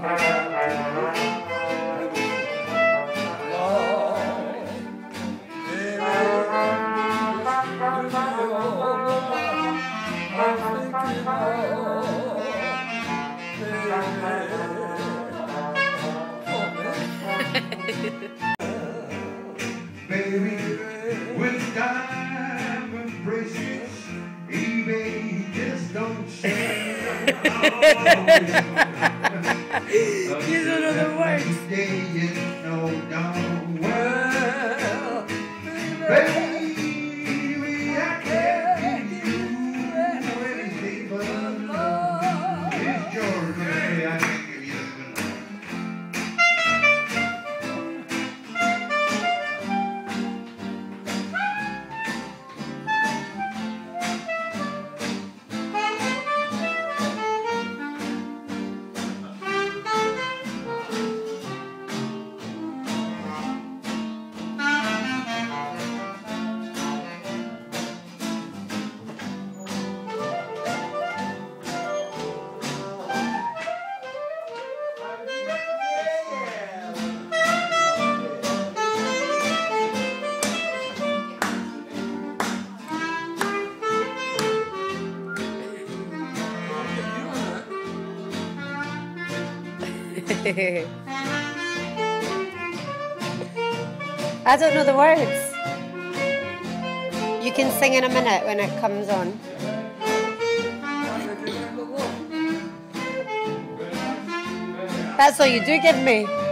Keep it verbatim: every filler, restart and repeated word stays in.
Baby, with diamond bracelets, eBay just don't sell. These are the words. Today is no darn well. Baby, I can't give you anything but love. It's George, baby, I can't give you anything but love. I don't know the words. You can sing in a minute when it comes on. That's all you do give me.